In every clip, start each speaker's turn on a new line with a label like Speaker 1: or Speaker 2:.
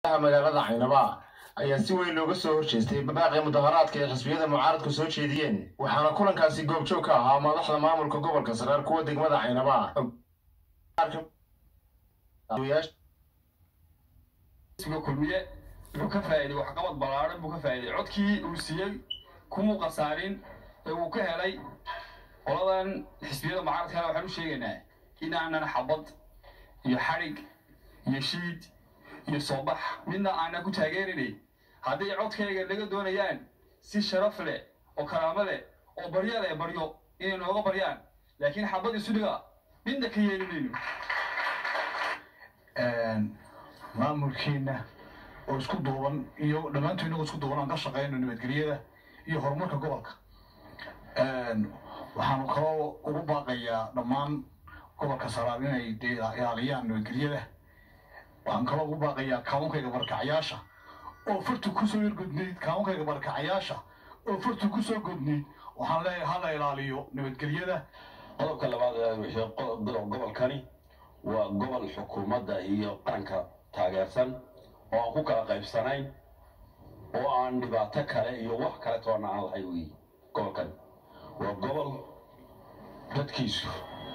Speaker 1: magaalada Caynaba ayaa si weyn looga soo horjeestay baaqi mudaharaadka ee xisbiyada mucaaradku soo jeediyeen waxaana kulankaasi goobjoog ka ahaa madaxda maamulka gobolka Saraar kuwa degmada Caynaba
Speaker 2: isku kulmiye uu ka faa'iiday wax qabad balaaran buu ka faa'iiday codkii uu siiyay kuma qasaarin ee uu ka helay qoladan xisbiyada mucaaradka waxaan u sheegaynaa in aanan xabad iyo xarig iyo shiid iyo soobax midna aan ku taageerinay haddii codkayga laga doonayaan si sharaf leh oo karaamo leh oo baryo inay nooga baryaan laakiin xabad isu dhiga midna ka yeelinayno
Speaker 3: maamulkiina oo isku duuban iyo dhamaantood inagoo isku duuban aan ka shaqeyno nabadgelyada iyo horumarka gobolka waxaanu kaloo ugu baaqayaa dhammaan gobolka Saraar inay ilaaliyaan nabadgelyada waxaan kaloo ugu baaqayaa kaawankayga barakacayaasha oo furtu ku soo gudneyd kaawankayga barakacayaasha oo furtu ku soo gudneyd waxaan leeyahay hala ilaaliyo nabadgelyada
Speaker 4: qodobka labaad ee wixii gobolkani waa gobol xukuumadda iyo qaranka taageersan oo aan ku kala qaybsanayn oo aan dhibaato kale iyo wax kale toona aan lahayn weey gobolkan waa gobol dadkiisu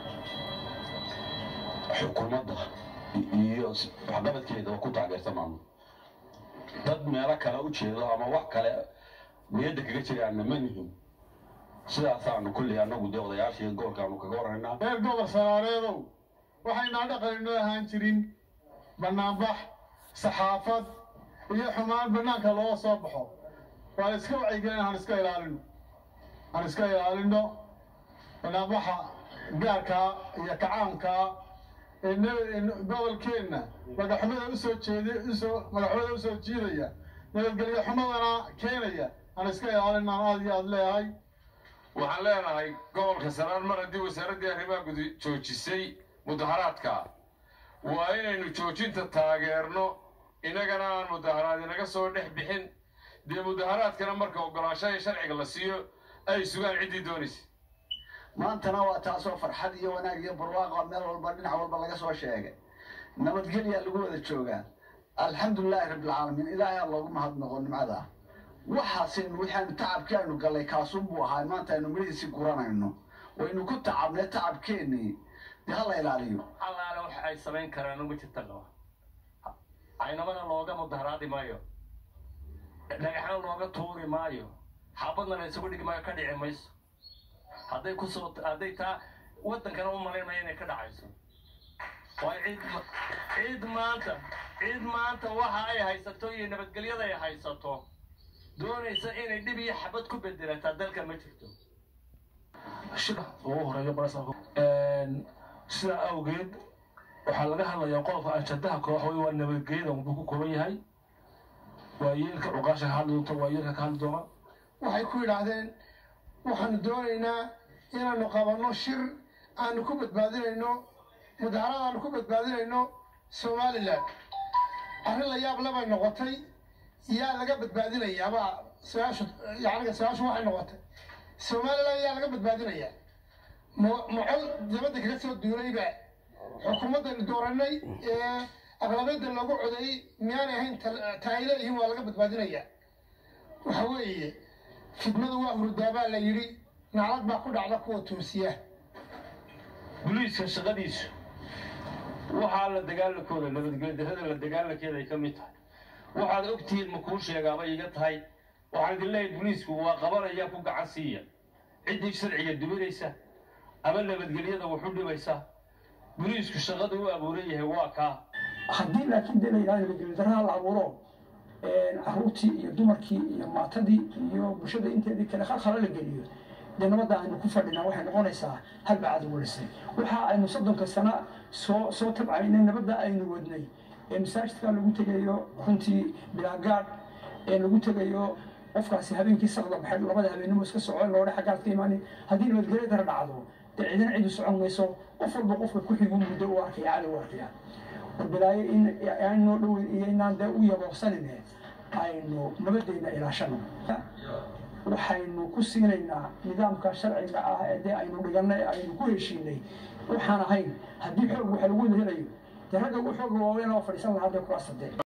Speaker 4: xukuumadda iyo waxqabadkeeda ku taageersan maamul dad meelo kale u jeedo ama wax kale niyadda kaga jiraan ma nihin sidaasaan kulli anagu odayaashii gobolkaanu kaga warraynaa
Speaker 5: reer gobol Saraareedow waxayna dhaqanno ahaan jirin banaanbax saxaafad iyo xumaan banaanka loo soo baxo waa iska wacyigelin aan iska ilaalino banaanbaxa gaarka iyo kacaanka gobolkeena magaxumada u soo jiidaya nabadgelyo xumadana keenaya aan iska ilaalino aad iyo aad leeyahay
Speaker 6: waxaan leenahay gobolka Saraar mar haddii wasaaradda arrimaha guud joojisay mudaharaadka waa inaynu joojinta taageerno inagana aan mudaharaad inaga soo dhex bixin dee mudaharaadkana marka ogolaanshaha sharciga la siiyo ay sugaan ciddii doonaysa
Speaker 7: maantana waa taasoo farxad iyo wanaag iyo barwaaqo meel walba dhinac walba laga soo sheegay nabadgelya lagu wada joogaa alxamdulillaah rabbil caalamiin ilaahay loogu mahadnaqo nimcada waxaasin waxaan tacabkeenu galay kaasuun buu ahaa maanta aynu midhiisi guranayno waynu ku tacabnay tacabkeennii dee hala ilaaliyo
Speaker 8: allaale waxa ay samayn karaan ugu jirta qaba Caynabana looga mudaharaadi maayo dhagaxaan looga tuuri maayo xabadna la isugu dhigi maayo ka dhici mayso hadday taa wadankana u malaynaya inay ka dhacayso waa ciid maanta waxa ay haysato iyo nabadgelyada ay haysato doonaysa inay dhib iyo xabad ku bedelataa dalka ma jirto
Speaker 9: shida ugu horeeyo barasabka sida awgeed waxaa laga hadlayaa qodobka anshadaha koox waa nabadgelyada uu ku kooban yahay waa yeelka uqaasha hadli doonta waa yeelka ka hadli doona
Speaker 5: waxay ku yiraahdeen waxaanu doonaynaa inaanu qabanno shir aanu ku badbaadinayno mudaharada aanu ku badbaadinayno Somaliland arrin la yaab leh bay noqotay yaa laga badbaadinayaa su'aashu waxay noqotay Somaliland yaa laga badbaadinayaa macol dibadda kaga soo duulayba xukuumadda dooranay ee aqlabiyadda lagu codeeyay miyaan ahayn taayileeyihiin waa laga badbaadinayaa waxa weeye khidmadu waa hurdaabaa la yiri naclad baa ku dhacda kuwa Tuusiya
Speaker 8: booliiska shaqadiisu waxaa la dagaalkooda nabadgelyada la dagaalankeeda ay ka mid tahay waxaad ogtihiin ma kuu sheegaaba iga tahay waxaan idin leeyahay booliisku waa qabanaya ku gacan siiya ciddii sharciga duminaysa ama nabadgelyada wuxuu dhibaysa booliisku shaqada uu abuuray yahay waa ka
Speaker 10: haddii laakiin dee la yiraahdo nabadgelyada la abuuro caruurtii iyo dumarkii iyo maatadii iyo bulshada inteedii kale khalkhal la geliyo dee nabadda aynu ku fadhinaa waxay noqonaysaa hal bacad walisay waxa aynu 30 sano soo tabcaynay nabadda aynu wadnay masaajidka lagu tagayo runtii bilaagaad lagu tagayo qofkaasi habeenkii saqda baxay labada habeenimo iska socon loo dhaxal ka iimaanay haddii nabadgelyada dhacdo dee ciidan cid socon mayso qof walba qofka ku xigu muddo u arkay caadi u arkay warbalaay in aynu dhow iyo inaan dee u yabooqsanayna aynu nabaddeena ilaashano waxaynu ku siinaynaa nidaamka sharciga ah ee aynu dhiganay aynu ku heshiinay waxaan ahayn haddii xoog waxa lagu helayo dee ragga u xoog waaweyn oo fadhiisan lahaa dee kuraasta